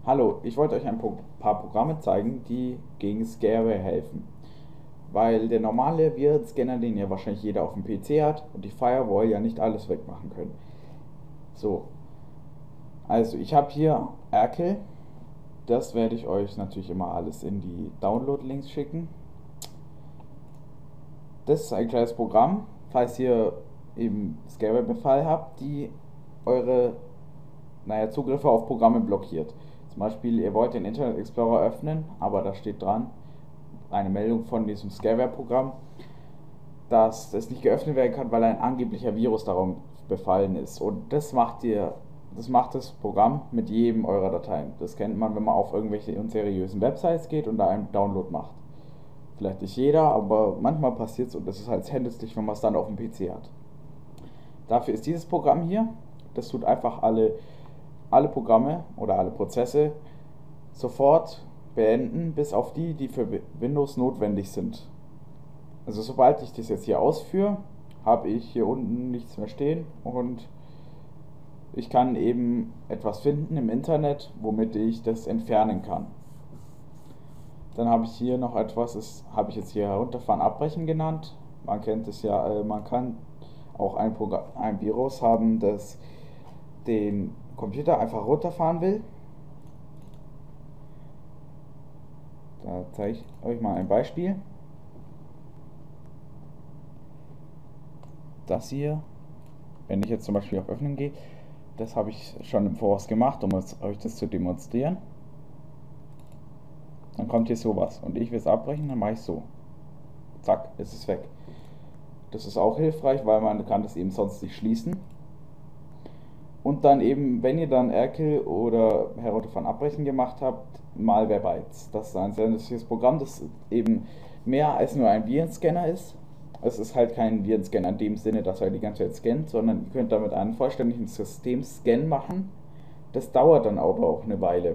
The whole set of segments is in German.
Hallo, ich wollte euch ein paar Programme zeigen, die gegen Scareware helfen. Weil der normale Virenscanner, den ja wahrscheinlich jeder auf dem PC hat, und die Firewall ja nicht alles wegmachen können. So, also ich habe hier Erkel. Das werde ich euch natürlich immer alles in die Download-Links schicken. Das ist ein kleines Programm, falls ihr eben Scareware-Befall habt, die eure Zugriffe auf Programme blockiert. Zum Beispiel, ihr wollt den Internet Explorer öffnen, aber da steht dran, eine Meldung von diesem Scareware-Programm, dass es nicht geöffnet werden kann, weil ein angeblicher Virus darum befallen ist. Und das macht das Programm mit jedem eurer Dateien. Das kennt man, wenn man auf irgendwelche unseriösen Websites geht und da einen Download macht. Vielleicht nicht jeder, aber manchmal passiert es und das ist halt händlich, wenn man es dann auf dem PC hat. Dafür ist dieses Programm hier. Das tut einfach alle Programme oder alle Prozesse sofort beenden, bis auf die für Windows notwendig sind. Also sobald ich das jetzt hier ausführe, habe ich hier unten nichts mehr stehen und ich kann eben etwas finden im Internet, womit ich das entfernen kann. Dann habe ich hier noch etwas, das habe ich jetzt hier herunterfahren, abbrechen genannt. Man kennt es ja, man kann auch ein Virus haben, das den Computer einfach runterfahren will. Da zeige ich euch mal ein Beispiel. Das hier, wenn ich jetzt zum Beispiel auf Öffnen gehe, das habe ich schon im Voraus gemacht, um euch das zu demonstrieren. Dann kommt hier sowas und ich will es abbrechen, dann mache ich so. Zack, ist es weg. Das ist auch hilfreich, weil man kann das eben sonst nicht schließen. Und dann eben, wenn ihr dann Erkel oder Herunterfahren abbrechen gemacht habt, Malwarebytes. Das ist ein sehr nützliches Programm, das eben mehr als nur ein Virenscanner ist. Es ist halt kein Virenscanner in dem Sinne, dass er die ganze Zeit scannt, sondern ihr könnt damit einen vollständigen System-Scan machen. Das dauert dann aber auch eine Weile.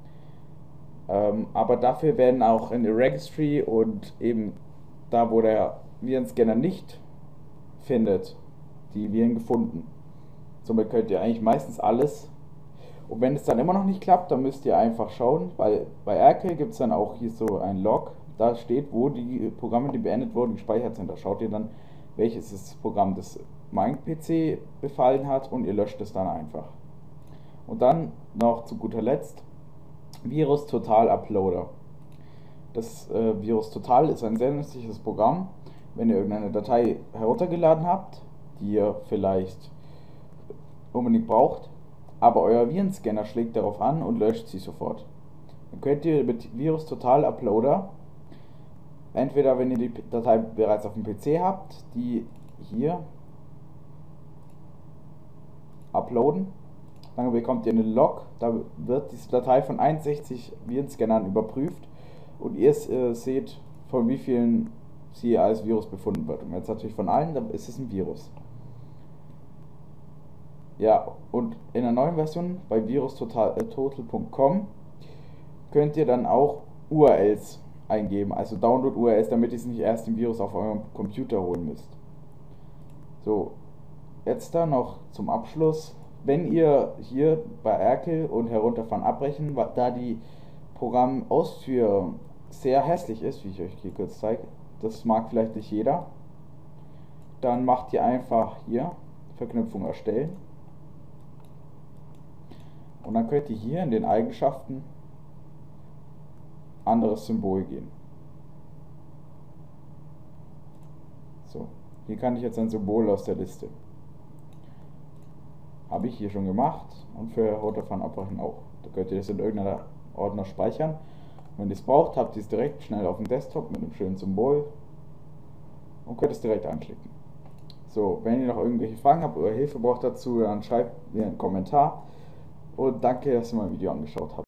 Aber dafür werden auch in der Registry und eben da, wo der Virenscanner nicht findet, die Viren gefunden. Somit könnt ihr eigentlich meistens alles. Und wenn es dann immer noch nicht klappt, dann müsst ihr einfach schauen, weil bei Erkel gibt es dann auch hier so ein Log, da steht, wo die Programme, die beendet wurden, gespeichert sind. Da schaut ihr dann, welches ist das Programm, das mein PC befallen hat und ihr löscht es dann einfach. Und dann noch zu guter Letzt Virus Total Uploader. Das Virus Total ist ein sehr nützliches Programm, wenn ihr irgendeine Datei heruntergeladen habt, die ihr vielleicht unbedingt braucht, aber euer Virenscanner schlägt darauf an und löscht sie sofort. Dann könnt ihr mit Virus Total Uploader, entweder wenn ihr die Datei bereits auf dem PC habt, die hier uploaden, dann bekommt ihr einen Log, da wird diese Datei von 61 Virenscannern überprüft und ihr seht, von wie vielen sie als Virus befunden wird. Und jetzt natürlich von allen, dann ist es ein Virus. Ja, und in der neuen Version bei virustotal.com könnt ihr dann auch URLs eingeben, also Download-URLs, damit ihr es nicht erst den Virus auf eurem Computer holen müsst. So, jetzt da noch zum Abschluss, wenn ihr hier bei Erkel und Herunterfahren abbrechen, da die Programmausführung sehr hässlich ist, wie ich euch hier kurz zeige, das mag vielleicht nicht jeder, dann macht ihr einfach hier Verknüpfung erstellen. Und dann könnt ihr hier in den Eigenschaften anderes Symbol gehen. So, hier kann ich jetzt ein Symbol aus der Liste. Habe ich hier schon gemacht und für Herunterfahren abbrechen auch. Da könnt ihr das in irgendeiner Ordner speichern. Wenn ihr es braucht, habt ihr es direkt schnell auf dem Desktop mit einem schönen Symbol und könnt es direkt anklicken. So, wenn ihr noch irgendwelche Fragen habt oder Hilfe braucht dazu, dann schreibt mir einen Kommentar. Und danke, dass ihr mein Video angeschaut habt.